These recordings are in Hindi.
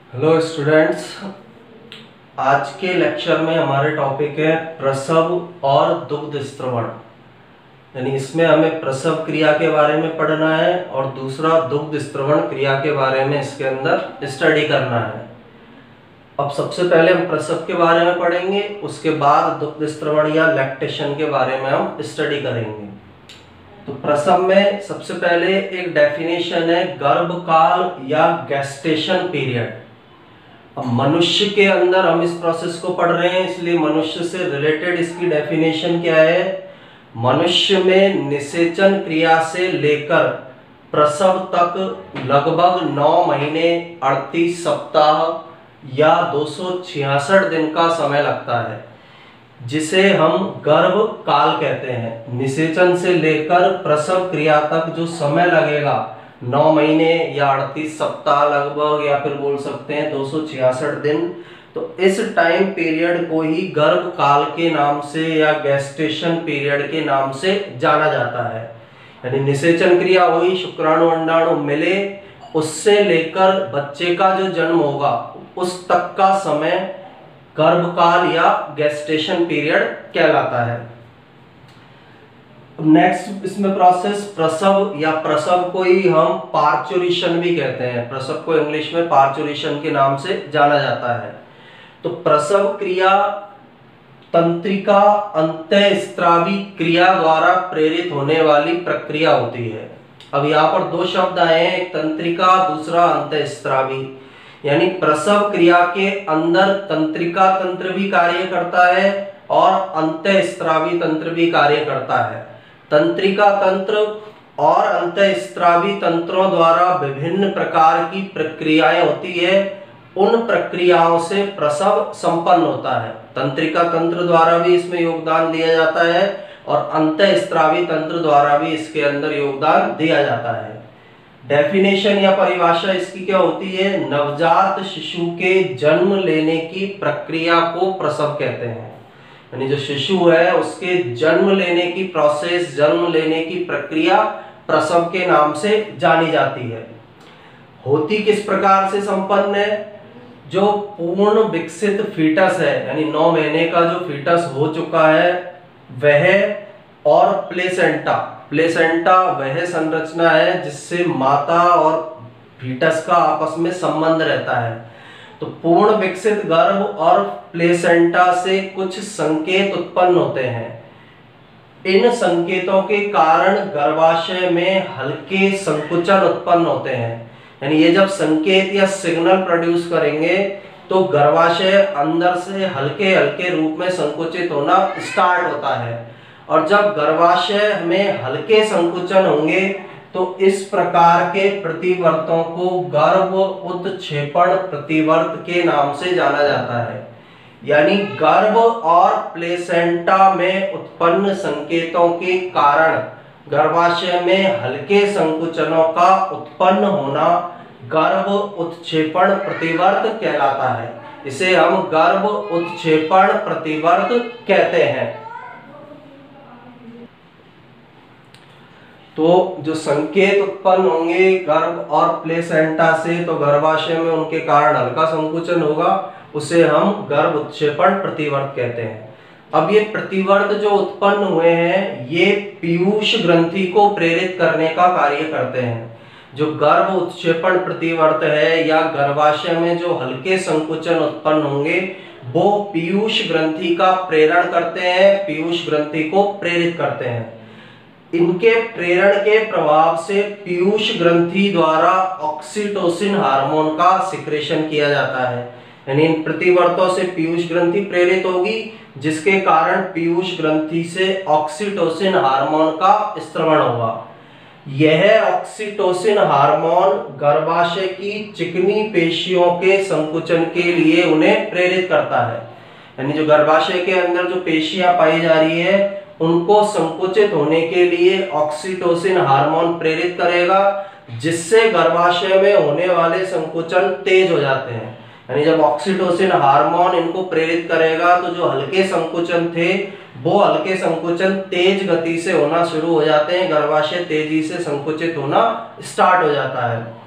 हेलो स्टूडेंट्स, आज के लेक्चर में हमारे टॉपिक है प्रसव और दुग्ध स्त्रवण। यानी इसमें हमें प्रसव क्रिया के बारे में पढ़ना है और दूसरा दुग्ध स्त्रवण क्रिया के बारे में इसके अंदर स्टडी करना है। अब सबसे पहले हम प्रसव के बारे में पढ़ेंगे, उसके बाद दुग्ध स्त्रवण या लैक्टेशन के बारे में हम स्टडी करेंगे। तो प्रसव में सबसे पहले एक डेफिनेशन है गर्भकाल या गेस्टेशन पीरियड। अब मनुष्य के अंदर हम इस प्रोसेस को पढ़ रहे हैं, इसलिए मनुष्य से रिलेटेड इसकी डेफिनेशन क्या है। मनुष्य में निषेचन क्रिया से लेकर प्रसव तक लगभग 9 महीने 38 सप्ताह या 266 दिन का समय लगता है, जिसे हम गर्भ काल कहते हैं। निषेचन से लेकर प्रसव क्रिया तक जो समय लगेगा 9 महीने या 38 सप्ताह लगभग, या फिर बोल सकते हैं 266 दिन, तो इस टाइम पीरियड को ही गर्भ काल के नाम से या गेस्टेशन पीरियड के नाम से जाना जाता है। यानी निषेचन क्रिया हुई, शुक्राणु अंडाणु मिले, उससे लेकर बच्चे का जो जन्म होगा उस तक का समय गर्भकाल या गेस्टेशन पीरियड कहलाता है। नेक्स्ट इसमें प्रोसेस प्रसव, या प्रसव को ही हम पार्चुरेशन भी कहते हैं। प्रसव को इंग्लिश में पार्चुरेशन के नाम से जाना जाता है। तो प्रसव क्रिया तंत्रिका अंतःस्रावी क्रिया द्वारा प्रेरित होने वाली प्रक्रिया होती है। अब यहाँ पर दो शब्द आए हैं, एक तंत्रिका, दूसरा अंतःस्रावी। यानी प्रसव क्रिया के अंदर तंत्रिका तंत्र भी कार्य करता है और अंतःस्रावी तंत्र भी कार्य करता है। तंत्रिका तंत्र और अंतःस्रावी तंत्रों द्वारा विभिन्न प्रकार की प्रक्रियाएं होती है, उन प्रक्रियाओं से प्रसव संपन्न होता है। तंत्रिका तंत्र द्वारा भी इसमें योगदान दिया जाता है और अंतःस्रावी तंत्र द्वारा भी इसके अंदर योगदान दिया जाता है। डेफिनेशन या परिभाषा इसकी क्या होती है। नवजात शिशु के जन्म लेने की प्रक्रिया को प्रसव कहते हैं। यानी जो शिशु है उसके जन्म लेने की प्रोसेस, जन्म लेने की प्रक्रिया प्रसव के नाम से जानी जाती है। होती किस प्रकार से संपन्न है। जो पूर्ण विकसित फीटस है, यानी 9 महीने का जो फीटस हो चुका है वह, और प्लेसेंटा, प्लेसेंटा वह संरचना है जिससे माता और फीटस का आपस में संबंध रहता है। तो पूर्ण विकसित गर्भ और प्लेसेंटा से कुछ संकेत उत्पन्न होते हैं। इन संकेतों के कारण गर्भाशय में हल्के संकुचन उत्पन्न होते हैं। यानी ये जब संकेत या सिग्नल प्रोड्यूस करेंगे तो गर्भाशय अंदर से हल्के हल्के रूप में संकुचित होना स्टार्ट होता है, और जब गर्भाशय में हल्के संकुचन होंगे तो इस प्रकार के प्रतिवर्तों को गर्भ उत्क्षेपण प्रतिवर्त के नाम से जाना जाता है। यानी गर्भ और प्लेसेंटा में उत्पन्न संकेतों के कारण गर्भाशय में हल्के संकुचनों का उत्पन्न होना गर्भ उत्क्षेपण प्रतिवर्त कहलाता है। इसे हम गर्भ उत्क्षेपण प्रतिवर्त कहते हैं। तो जो संकेत उत्पन्न होंगे गर्भ और प्लेसेंटा से, तो गर्भाशय में उनके कारण हल्का संकुचन होगा, उसे हम गर्भ उत्क्षेपण प्रतिवर्त कहते हैं। अब ये प्रतिवर्त जो उत्पन्न हुए हैं ये पीयूष ग्रंथि को प्रेरित करने का कार्य करते हैं। जो गर्भ उत्क्षेपण प्रतिवर्त है या गर्भाशय में जो हल्के संकुचन उत्पन्न होंगे वो पीयूष ग्रंथि का प्रेरण करते हैं, पीयूष ग्रंथि को प्रेरित करते हैं। इनके प्रेरण के प्रभाव से पीयूष ग्रंथि द्वारा ऑक्सीटोसिन हार्मोन का सिक्रेशन किया जाता है। यानी इन प्रतिवर्तों से पीयूष ग्रंथि प्रेरित होगी, जिसके कारण पीयूष ग्रंथि से ऑक्सीटोसिन हार्मोन का स्त्रवण होगा। यह ऑक्सीटोसिन हार्मोन गर्भाशय की चिकनी पेशियों के संकुचन के लिए उन्हें प्रेरित करता है। यानी जो गर्भाशय के अंदर जो पेशियां पाई जा रही है उनको संकुचित होने के लिए ऑक्सीटोसिन हार्मोन प्रेरित करेगा, जिससे गर्भाशय में होने वाले संकुचन तेज हो जाते हैं। यानी जब ऑक्सीटोसिन हार्मोन इनको प्रेरित करेगा तो जो हल्के संकुचन थे वो हल्के संकुचन तेज गति से होना शुरू हो जाते हैं, गर्भाशय तेजी से संकुचित होना स्टार्ट हो जाता है।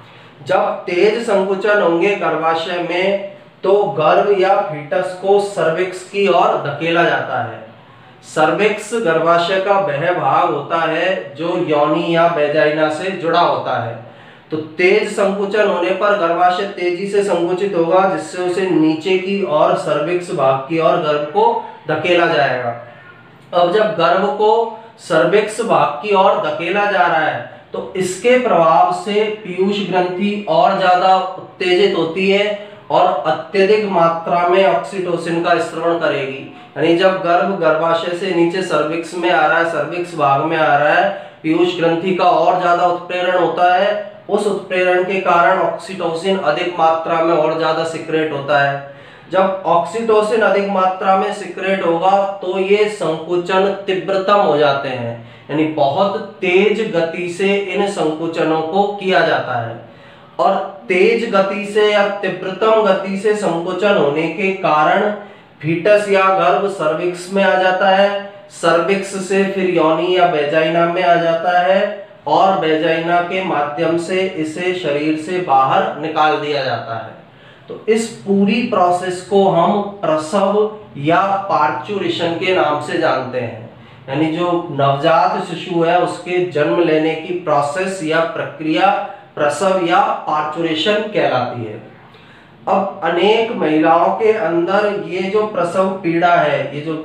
जब तेज संकुचन होंगे गर्भाशय में तो गर्भ या फीटस को सर्विक्स की ओर धकेला जाता है। सर्विक्स गर्भाशय का वह भाग होता है जो योनि या वेजाइना से जुड़ा होता है। तो तेज संकुचन होने पर गर्भाशय तेजी से संकुचित होगा, जिससे उसे नीचे की ओर सर्विक्स भाग की ओर गर्भ को धकेला जाएगा। अब जब गर्भ को सर्विक्स भाग की ओर धकेला जा रहा है तो इसके प्रभाव से पीयूष ग्रंथि और ज्यादा उत्तेजित होती है और अत्यधिक मात्रा में ऑक्सीटोसिन का स्त्रवण करेगी। यानी जब गर्भ गर्भाशय से नीचे सर्विक्स में आ रहा है, सर्विक्स भाग में आ रहा है, पीयूष ग्रंथि का और ज्यादा उत्प्रेरण होता है। उस उत्प्रेरण के कारण ऑक्सीटोसिन अधिक मात्रा में और ज्यादा सिक्रेट होता है। जब ऑक्सीटोसिन अधिक मात्रा में सिक्रेट होगा तो ये संकुचन तीव्रतम हो जाते हैं, यानी बहुत तेज गति से इन संकुचनों को किया जाता है। और तेज गति से या तीव्रतम गति से संकुचन होने के कारण फीटस या गर्भ सर्विक्स में आ जाता है, सर्विक्स से फिर योनि या वेजाइना में आ जाता है और वेजाइना के माध्यम से इसे शरीर से बाहर निकाल दिया जाता है। तो इस पूरी प्रोसेस को हम प्रसव या पार्चुरेशन के नाम से जानते हैं, यानी जो नवजात शिशु है उसके जन्म लेने की प्रोसेस या प्रक्रिया प्रसव या पार्चुरेशन कहलाती है। अब अनेक महिलाओं के अंदर ये जो प्रसव पीड़ा है, ये जो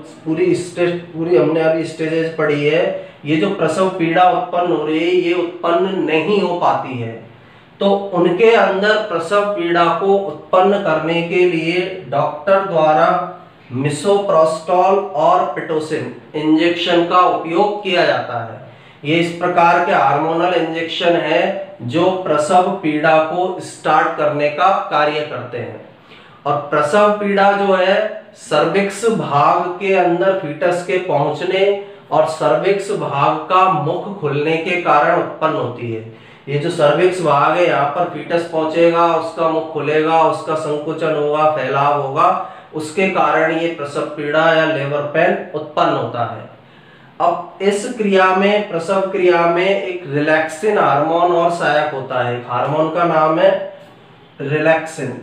पूरी हमने अभी स्टेजेस पढ़ी है, ये जो प्रसव पीड़ा उत्पन्न हो रही है ये उत्पन्न नहीं हो पाती है। तो उनके अंदर प्रसव पीड़ा को उत्पन्न करने के लिए डॉक्टर द्वारा मिसोप्रोस्टॉल और पिटोसिन इंजेक्शन का उपयोग किया जाता है। ये इस प्रकार के हार्मोनल इंजेक्शन है जो प्रसव पीड़ा को स्टार्ट करने का कार्य करते हैं। और प्रसव पीड़ा जो है सर्विक्स भाग के अंदर फीटस के पहुंचने और सर्विक्स भाग का मुख खुलने के कारण उत्पन्न होती है। ये जो सर्विक्स भाग है यहाँ पर फीटस पहुंचेगा, उसका मुख खुलेगा, उसका संकुचन होगा, फैलाव होगा, उसके कारण ये प्रसव पीड़ा या लेबर पेन उत्पन्न होता है। अब इस क्रिया में, प्रसव क्रिया में एक रिलैक्सिन हार्मोन और सहायक होता है। हार्मोन का नाम है रिलैक्सिन।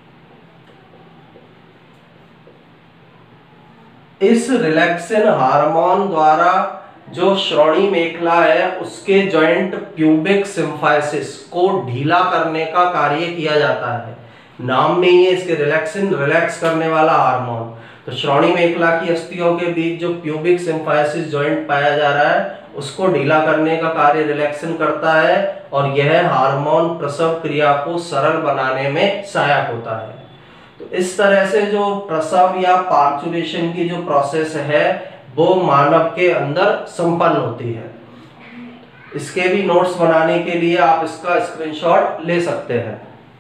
इस रिलैक्सिन हार्मोन द्वारा जो श्रोणि मेखला है उसके जॉइंट प्यूबिक सिम्फाइसिस को ढीला करने का कार्य किया जाता है। नाम में ही है इसके रिलैक्सिन, रिलैक्स करने वाला हार्मोन। तो श्रोणि मेखला की अस्थियों के बीच जो प्यूबिक सिम्फाइसिस जॉइंट पाया जा रहा है उसको ढीला करने का कार्य रिलैक्सिन करता है और यह हार्मोन प्रसव क्रिया को सरल बनाने में सहायक होता है। तो इस तरह से जो प्रसव या पार्चुरेशन की जो प्रोसेस है वो मानव के अंदर संपन्न होती है। इसके भी नोट्स बनाने के लिए आप इसका स्क्रीनशॉट ले सकते हैं।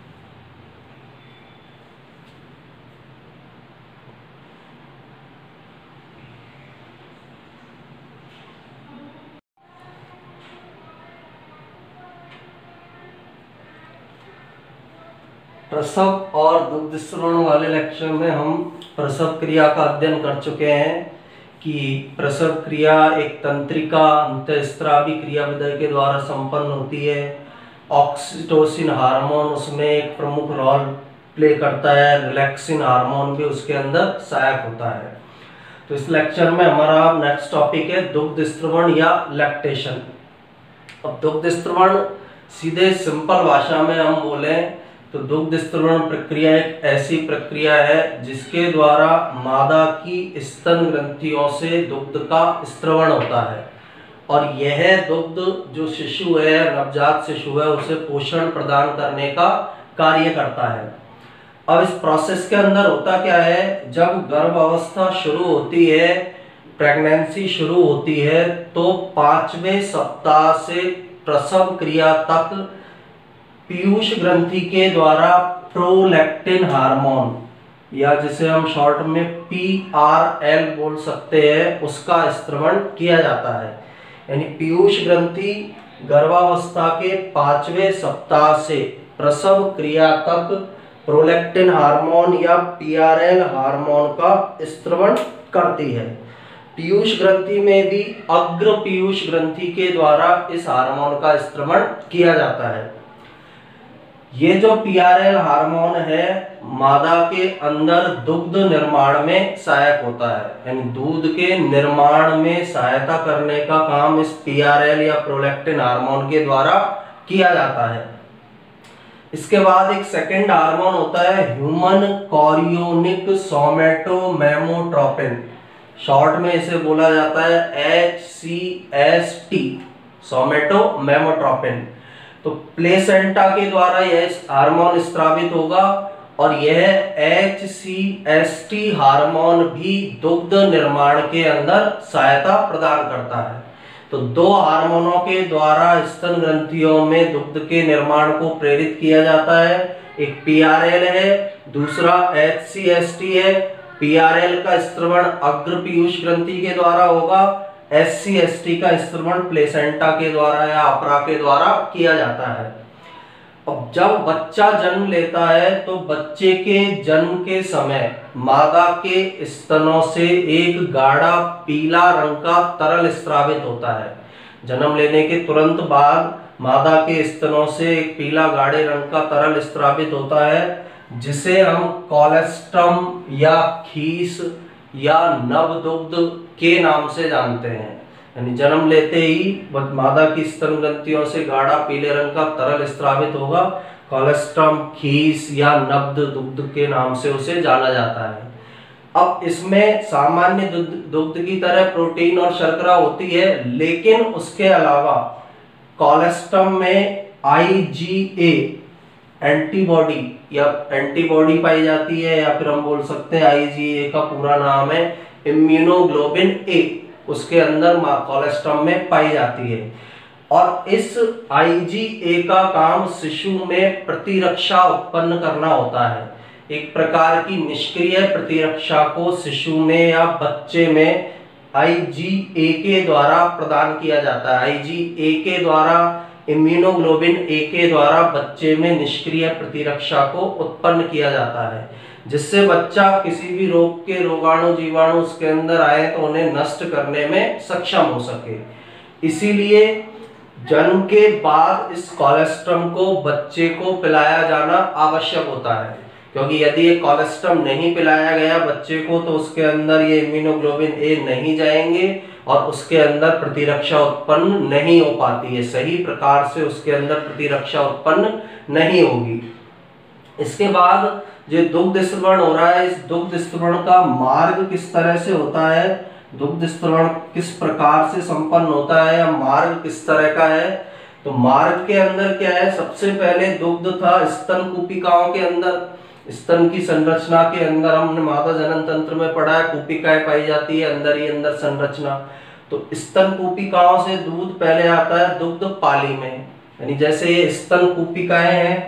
प्रसव और दुग्ध स्रवण वाले लेक्चर में हम प्रसव क्रिया का अध्ययन कर चुके हैं कि प्रसव क्रिया एक तंत्रिका अंतःस्रावी क्रिया विधि के द्वारा संपन्न होती है। ऑक्सीटोसिन हार्मोन उसमें एक प्रमुख रोल प्ले करता है, रिलैक्सिन हार्मोन भी उसके अंदर सहायक होता है। तो इस लेक्चर में हमारा नेक्स्ट टॉपिक है दुग्ध स्रवण या लैक्टेशन। अब दुग्ध स्रवण सीधे सिंपल भाषा में हम बोले तो दुग्ध स्रवण प्रक्रिया एक ऐसी प्रक्रिया है जिसके द्वारा मादा की स्तन ग्रंथियों से दुग्ध का स्रवण होता है और यह दुग्ध जो शिशु है, नवजात शिशु है, उसे पोषण प्रदान करने का कार्य करता है। अब इस प्रोसेस के अंदर होता क्या है, जब गर्भ अवस्था शुरू होती है, प्रेगनेंसी शुरू होती है, तो 5वें सप्ताह से प्रसव क्रिया तक पीयूष ग्रंथि के द्वारा प्रोलैक्टिन हार्मोन या जिसे हम शॉर्ट में PRL बोल सकते हैं उसका स्रवण किया जाता है। यानी पीयूष ग्रंथि गर्भावस्था के 5वें सप्ताह से प्रसव क्रिया तक प्रोलैक्टिन हार्मोन या PRL हार्मोन का स्रवण करती है। पीयूष ग्रंथि में भी अग्र पीयूष ग्रंथि के द्वारा इस हार्मोन का स्रवण किया जाता है। ये जो पीआरएल हार्मोन है मादा के अंदर दुग्ध निर्माण में सहायक होता है, यानी दूध के निर्माण में सहायता करने का काम इस पीआरएल या प्रोलैक्टिन हार्मोन के द्वारा किया जाता है। इसके बाद एक सेकंड हार्मोन होता है ह्यूमन कोरियोनिक सोमैटोमेमोट्रोपिन, शॉर्ट में इसे बोला जाता है HCST, सोमैटोमेमोट्रोपिन। तो प्लेसेंटा के द्वारा यह हार्मोन स्रावित होगा और यह HCST हार्मोन भी दुग्ध निर्माण के अंदर सहायता प्रदान करता है। तो दो हार्मोनों के द्वारा स्तन ग्रंथियों में दुग्ध के निर्माण को प्रेरित किया जाता है, एक पीआरएल है, दूसरा HCST है। पीआरएल का स्त्रवण अग्र पीयूष ग्रंथि के द्वारा होगा, HCST का स्त्रवण प्लेसेंटा के द्वारा या अपरा के द्वारा किया जाता है। अब जब बच्चा जन्म लेता है तो बच्चे के जन्म के समय मादा के स्तनों से एक गाढ़ा पीला रंग का तरल स्रावित होता है। जन्म लेने के तुरंत बाद मादा के स्तनों से एक पीला गाढ़े रंग का तरल स्रावित होता है, जिसे हम कोलेस्ट्रम या खीस या नवदुग्ध के नाम से जानते हैं। यानी जन्म लेते ही मादा की स्तन ग्रंथियों से गाढ़ा पीले रंग का तरल स्रावित होगा, कोलेस्ट्रम, खीस या नब्द दुग्ध के नाम से उसे जाना जाता है। अब इसमें सामान्य दुग्ध की तरह प्रोटीन और शर्करा होती है, लेकिन उसके अलावा कोलेस्ट्रम में IgA एंटीबॉडी पाई जाती है, या फिर हम बोल सकते हैं IgA का पूरा नाम है इम्यूनोग्लोबिन A, उसके अंदर कोलेस्ट्रम में पाई जाती है। और इस IgA का काम शिशु में प्रतिरक्षा उत्पन्न करना होता है। एक प्रकार की निष्क्रिय प्रतिरक्षा को शिशु में या बच्चे में IgA के द्वारा प्रदान किया जाता है। IgA के द्वारा, इम्यूनोग्लोबिन A के द्वारा बच्चे में निष्क्रिय प्रतिरक्षा को उत्पन्न किया जाता है, जिससे बच्चा किसी भी रोग के रोगाणु जीवाणु उसके अंदर आए तो उन्हें नष्ट करने में सक्षम हो सके। इसीलिए जन्म के बाद इस कोलेस्ट्रम को बच्चे को पिलाया जाना आवश्यक होता है, क्योंकि यदि ये कोलेस्ट्रम नहीं पिलाया गया बच्चे को तो उसके अंदर ये इम्यूनोग्लोबिन A नहीं जाएंगे और उसके अंदर प्रतिरक्षा उत्पन्न नहीं हो पाती है, सही प्रकार से उसके अंदर प्रतिरक्षा उत्पन्न नहीं होगी। इसके बाद जो दुग्ध स्त्रवण हो रहा है, इस दुग्ध स्त्रवण का मार्ग किस तरह से होता है, दुग्ध स्त्रवण किस प्रकार से संपन्न होता है, या मार्ग किस तरह का है। तो मार्ग के अंदर क्या है, सबसे पहले दुग्ध था स्तन कूपिकाओं के अंदर। स्तन की संरचना के अंदर हमने मादा जनन तंत्र में पढ़ा है, कूपिकाएं पाई जाती है अंदर ही अंदर संरचना। तो स्तन कूपिकाओं से दूध पहले आता है दुग्ध पाली में, यानी जैसे ये स्तन कूपिकाएं हैं,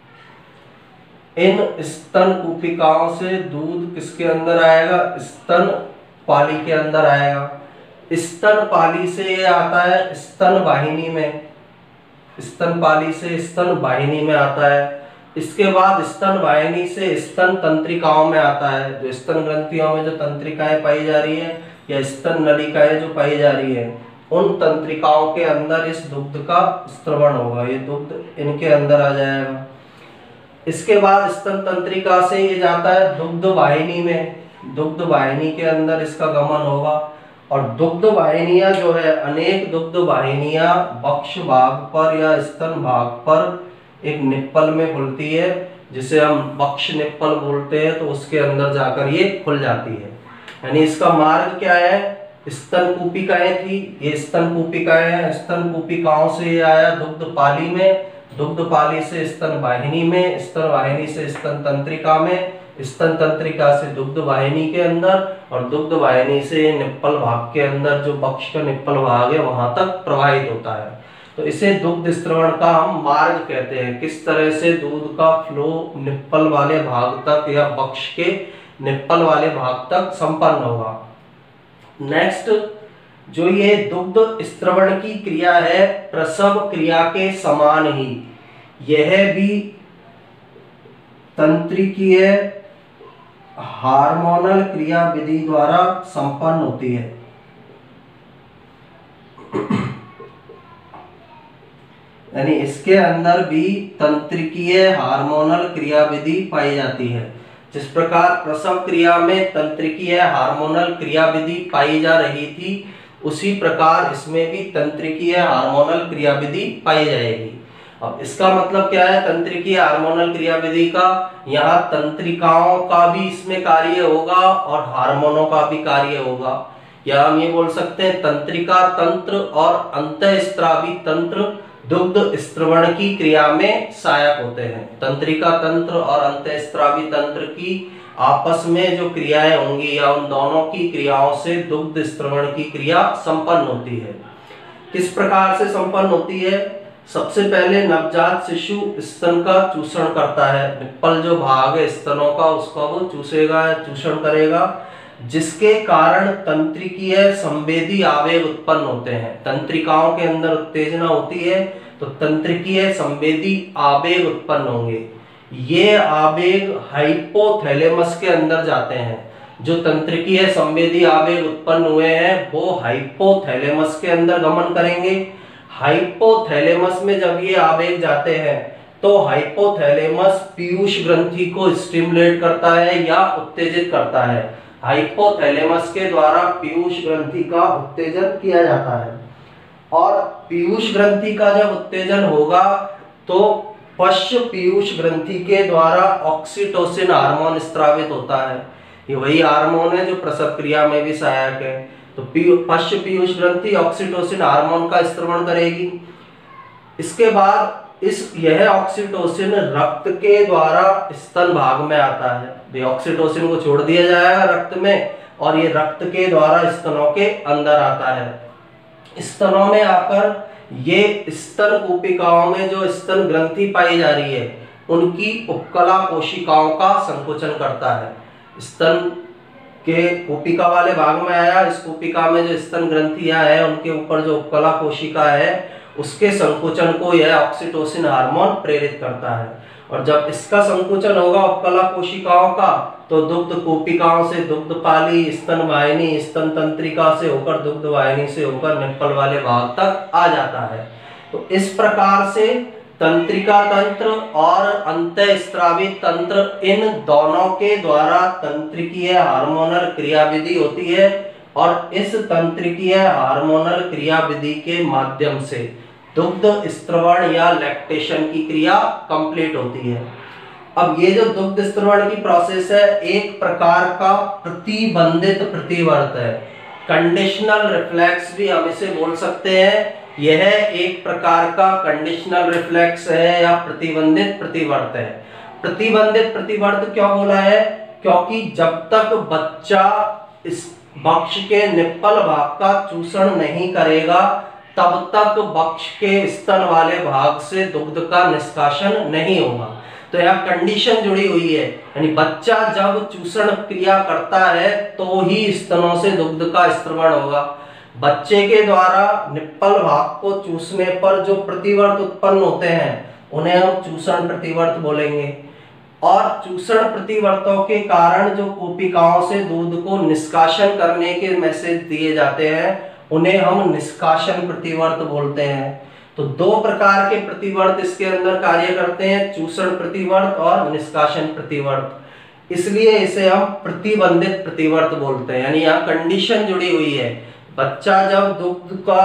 इन स्तन कूपिकाओं से दूध किसके अंदर आएगा, स्तन पाली के अंदर आएगा। स्तन पाली से ये आता है स्तन वाहिनी में, स्तन पाली से स्तन वाहिनी में आता है। इसके बाद स्तन वाहिनी से स्तन तंत्रिकाओं में आता है, जो स्तन ग्रंथियों में जो तंत्रिकाएं पाई जा रही है या स्तन नलिकाएं जो पाई जा रही है, उन तंत्रिकाओं के अंदर इस दुग्ध का स्त्रवण होगा, ये दुग्ध इनके अंदर आ जाएगा। इसके बाद स्तन तंत्रिका से ये जाता है दुग्ध वाहिनी में, दुग्ध वाहिनी के अंदर इसका गमन होगा। और दुग्ध वाहिनियां जो है, अनेक दुग्ध वाहिनियां वक्ष भाग पर या स्तन भाग पर एक निप्पल में खुलती है, जिसे हम वक्ष निप्पल बोलते हैं, तो उसके अंदर जाकर ये खुल जाती है। यानी इसका मार्ग क्या है, स्तन कूपिकाएं थी, ये स्तन कूपिकाएं हैं, स्तन कूपिकाओं से ये आया दुग्ध पाली में, दुग्ध पाली से स्तन वाहिनी में, स्तन वाहिनी से स्तन तंत्रिका में, स्तन तंत्रिका से दुग्ध वाहिनी के अंदर, और दुग्ध वाहिनी से निप्पल भाग के अंदर जो वक्ष का निप्पल भाग है वहां तक प्रवाहित होता है। तो इसे दुग्ध स्त्रवण का हम मार्ग कहते हैं, किस तरह से दूध का फ्लो निप्पल वाले भाग तक या वक्ष के निप्पल वाले भाग तक संपन्न होगा। नेक्स्ट, जो ये दुग्ध स्त्रवण की क्रिया है, प्रसव क्रिया के समान ही यह भी तंत्रिकीय हार्मोनल क्रिया विधि द्वारा संपन्न होती है। यानी इसके अंदर भी तंत्रिकीय हार्मोनल क्रियाविधि पाई जाती है। जिस प्रकार प्रसव क्रिया में तंत्रिकीय हार्मोनल क्रियाविधि पाई जा रही थी, उसी प्रकार इसमें भी तंत्रिकीय हार्मोनल क्रियाविधि पाई जाएगी। अब इसका मतलब क्या है तंत्रिकीय हार्मोनल क्रियाविधि का? यहाँ तंत्रिकाओं का भी इसमें कार्य होगा और हार्मोनों का भी कार्य होगा, या हम ये बोल सकते हैं तंत्रिका तंत्र और अंतःस्त्रावी तंत्र दुग्ध स्त्रवण की क्रिया में सहायक होते हैं। तंत्रिका तंत्र और अंतःस्त्रावी तंत्र की आपस में जो क्रियाएं होंगी या उन दोनों की क्रियाओं से दुग्ध स्त्रवण की क्रिया संपन्न होती है। किस प्रकार से संपन्न होती है? सबसे पहले नवजात शिशु स्तन का चूषण करता है। निप्पल जो भाग है स्तनों का, उसका वो चूसेगा, चूषण करेगा, जिसके कारण तंत्रिकीय संवेदी आवेग उत्पन्न होते हैं। तंत्रिकाओं के अंदर उत्तेजना होती है तो तंत्रिकीय संवेदी आवेग उत्पन्न होंगे। ये आवेग हाइपोथैलेमस के अंदर जाते हैं। जो तंत्रिकीय संवेदी आवेग उत्पन्न हुए हैं वो हाइपोथैलेमस के अंदर गमन करेंगे। हाइपोथैलेमस में जब ये आवेग जाते हैं तो हाइपोथैलेमस पीयूष ग्रंथि को स्टिमुलेट करता है या उत्तेजित करता है। हाइपोथैलेमस के द्वारा पीयूष ग्रंथि का उत्तेजन किया जाता है, और पीयूष ग्रंथि का जब उत्तेजन होगा तो पश्च पीयूष ग्रंथि के द्वारा ऑक्सीटोसिन हार्मोन स्रावित होता है। ये वही हार्मोन है जो प्रसव क्रिया में भी सहायक है। तो पश्च पीयूष ग्रंथि ऑक्सीटोसिन हार्मोन का स्त्रवण करेगी। इसके बाद यह ऑक्सीटोसिन रक्त के द्वारा स्तन भाग में आता है। ऑक्सीटोसिन को छोड़ दिया जाएगा रक्त में, और ये रक्त के द्वारा स्तनों के अंदर आता है। स्तनों में आकर ये स्तन कोशिकाओं में जो स्तन ग्रंथि पाई जा रही है उनकी उपकला कोशिकाओं का संकुचन करता है। स्तन के कोशिका वाले भाग में आया, इस कोशिका में जो स्तन ग्रंथियां है उनके ऊपर जो उपकला कोशिका है उसके संकुचन को यह ऑक्सीटोसिन हार्मोन प्रेरित करता है। और जब इसका संकुचन होगा उपकला कोशिकाओं का तो दुग्ध कोशिकाओं से दुग्ध पाली, स्तन वाहिनी, स्तन तंत्रिका से होकर दुग्ध वाहिनी से होकर निप्पल वाले भाग तक आ जाता है। तो इस प्रकार से तंत्रिका तंत्र और अंतःस्रावी तंत्र, इन दोनों के द्वारा तंत्रिकीय हार्मोनल क्रियाविधि होती है, और इस तंत्रिकीय हार्मोनल क्रियाविधि के माध्यम से दुग्ध स्त्रवण या लैक्टेशन की क्रिया कंप्लीट होती है। अब ये जो दुग्ध स्त्रवण की प्रोसेस है एक प्रकार का प्रतिबंधित प्रतिवर्त है। कंडीशनल रिफ्लेक्स भी हम इसे बोल सकते हैं। यह एक प्रकार का कंडीशनल रिफ्लेक्स है या प्रतिबंधित प्रतिवर्त है। प्रतिबंधित प्रतिवर्त क्यों बोला है? क्योंकि जब तक बच्चा इस वक्ष के निप्पल भाग का चूषण नहीं करेगा तब तक वक्ष के स्तन वाले भाग से दुग्ध का निष्कासन नहीं होगा। तो यह कंडीशन जुड़ी हुई है, यानी बच्चा जब चूषण क्रिया करता है तो ही स्तनों से दुग्ध का स्त्रवण होगा। बच्चे के द्वारा निप्पल भाग को चूसने पर जो प्रतिवर्त उत्पन्न होते हैं उन्हें हम चूषण प्रतिवर्त बोलेंगे, और चूषण प्रतिवर्तों के कारण जो कोशिकाओं से दूध को निष्कासन करने के मैसेज दिए जाते हैं उन्हें हम निष्कासन प्रतिवर्त बोलते हैं। तो दो प्रकार के प्रतिवर्त इसके अंदर कार्य करते हैं, चूषण प्रतिवर्त और निष्कासन प्रतिवर्त। इसलिए इसे हम प्रतिबंधित प्रतिवर्त बोलते हैं, यानी यहाँ कंडीशन जुड़ी हुई है। बच्चा जब दुग्ध का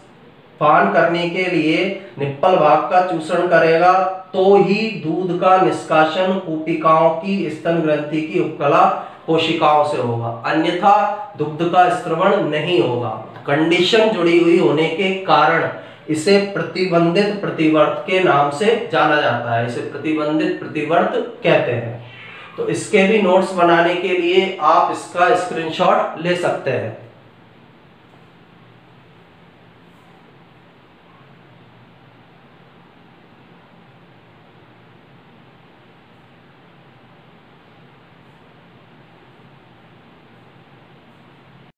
पान करने के लिए निप्पल भाग का चूषण करेगा तो ही दूध का निष्कासन कोशिकाओं की स्तन ग्रंथि की उपकला कोशिकाओं से होगा, अन्यथा दुग्ध का स्त्रवण नहीं होगा। कंडीशन जुड़ी हुई होने के कारण इसे प्रतिबंधित प्रतिवर्त के नाम से जाना जाता है। इसे प्रतिबंधित प्रतिवर्त कहते हैं। तो इसके भी नोट्स बनाने के लिए आप इसका स्क्रीनशॉट ले सकते हैं।